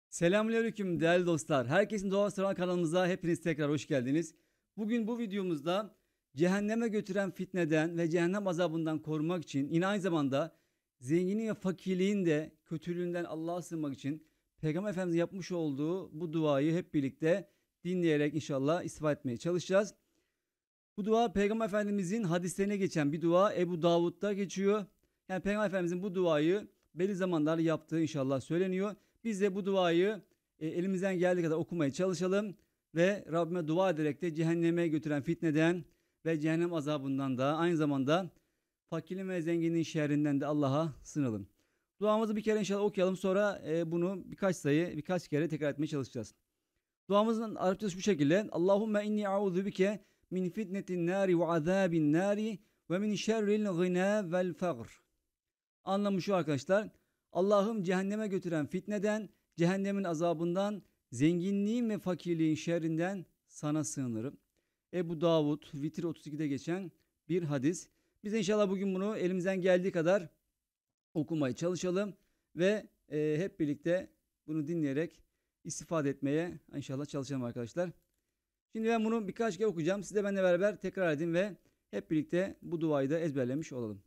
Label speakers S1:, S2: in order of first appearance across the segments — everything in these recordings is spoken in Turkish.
S1: Selamünaleyküm değerli dostlar. Herkesin Doğa Soran kanalımıza hepiniz tekrar hoş geldiniz. Bugün bu videomuzda cehenneme götüren fitneden ve cehennem azabından korumak için yine aynı zamanda zenginin ve fakirliğin de kötülüğünden Allah'a sığınmak için Peygamber Efendimiz'in yapmış olduğu bu duayı hep birlikte dinleyerek inşallah istifade etmeye çalışacağız. Bu dua Peygamber Efendimiz'in hadislerine geçen bir dua, Ebu Davud'da geçiyor. Yani Peygamber Efendimiz'in bu duayı belli zamanlarda yaptığı inşallah söyleniyor. Biz de bu duayı elimizden geldiği kadar okumaya çalışalım ve Rabbime dua ederek de cehenneme götüren fitneden ve cehennem azabından da aynı zamanda fakirin ve zenginin şerrinden de Allah'a sığınalım. Duamızı bir kere inşallah okuyalım, sonra bunu birkaç kere tekrar etmeye çalışacağız. Duamızın Arapçası bu şekilde: Allahümme inni a'udhu bike min fitnetin nari ve azabin nari ve min şerril gına vel fagr. Anlamı şu arkadaşlar: Allah'ım cehenneme götüren fitneden, cehennemin azabından, zenginliğin ve fakirliğin şerrinden sana sığınırım. Ebu Davud Vitir 32'de geçen bir hadis. Biz inşallah bugün bunu elimizden geldiği kadar okumaya çalışalım ve hep birlikte bunu dinleyerek istifade etmeye inşallah çalışalım arkadaşlar. Şimdi ben bunu birkaç kere okuyacağım. Siz de benimle beraber tekrar edin ve hep birlikte bu duayı da ezberlemiş olalım.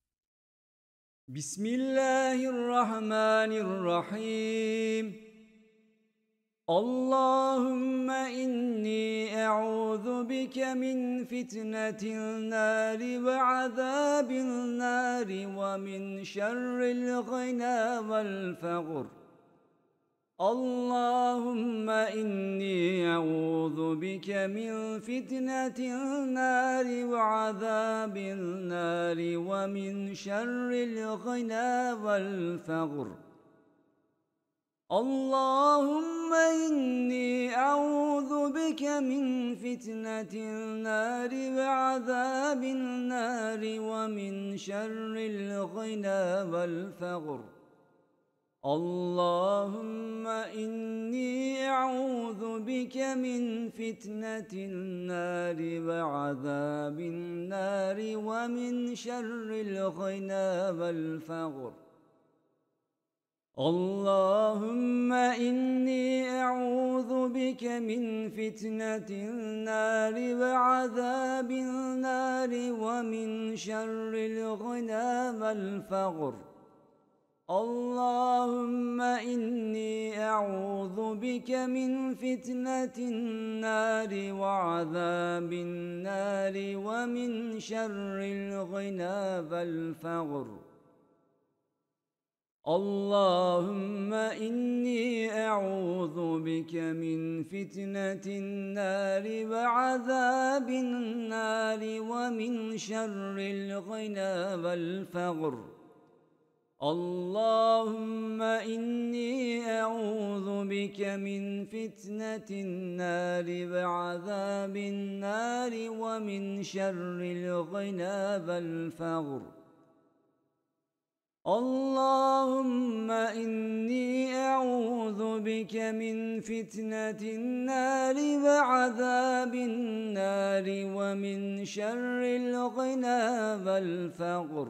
S1: Bismillahirrahmanirrahim. Allahümme inni e'udhu bike min fitnetin nari ve azabin nari ve min şerril gına vel fagr. Allahümme inni e'udhu bike min fitnetin nari ve azabin nari ve min şerril gına vel fagr. Allahümme inni e'udhu bike min fitnetin nari ve azabin nari ve min şerril gına vel fagr. Allahümme inni e'udhu bike min fitnetin nari ve azabin nari ve min şerril gına vel fagr. Allahümme inni e'udhu bike min fitnetin nari ve azabin nari ve min şerril gına vel fagr. Allahümme inni e'udhu bike min fitnetin nari ve azabin nari ve min şerril gına vel fagr. Allahümme inni e'udhu bike min fitnetin nari ve azabin nari ve min şerril gına vel fagr. Allahümme inni e'udhu bike min fitnetin nari ve azabin nari ve min şerril gına vel fagr. Allahümme inni e'udhu bike min fitnetin nari ve azabin nari ve min şerril gına vel fagr.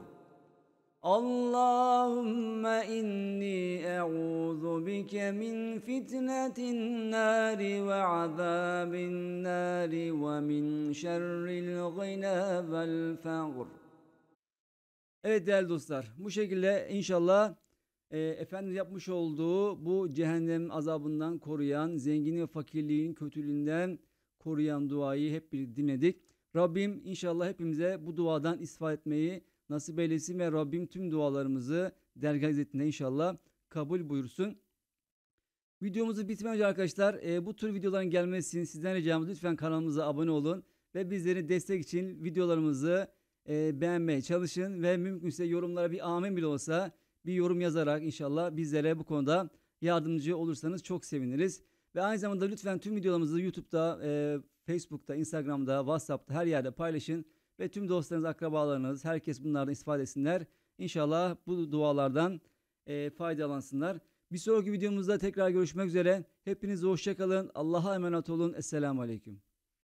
S1: Allahümme inni e'udhu bike min fitnetin nari ve azabin nari ve min şerril gına vel fagr. Evet değerli dostlar, bu şekilde inşallah Efendimiz yapmış olduğu bu cehennem azabından koruyan, zengini ve fakirliğin kötülüğünden koruyan duayı hep birlikte dinledik. Rabbim inşallah hepimize bu duadan istifade etmeyi nasip eylesin ve Rabbim tüm dualarımızı dergâh izzetinde inşallah kabul buyursun. Videomuzu bitirmeden önce arkadaşlar bu tür videoların gelmesi için sizden ricamız, lütfen kanalımıza abone olun ve bizleri destek için videolarımızı beğenmeye çalışın ve mümkünse yorumlara bir amin bile olsa bir yorum yazarak inşallah bizlere bu konuda yardımcı olursanız çok seviniriz. Ve aynı zamanda lütfen tüm videolarımızı YouTube'da, Facebook'ta, Instagram'da, WhatsApp'ta her yerde paylaşın ve tüm dostlarınız, akrabalarınız, herkes bunlardan istifade etsinler. İnşallah bu dualardan faydalansınlar. Bir sonraki videomuzda tekrar görüşmek üzere. Hepinize hoşça kalın. Allah'a emanet olun. Esselamu Aleyküm.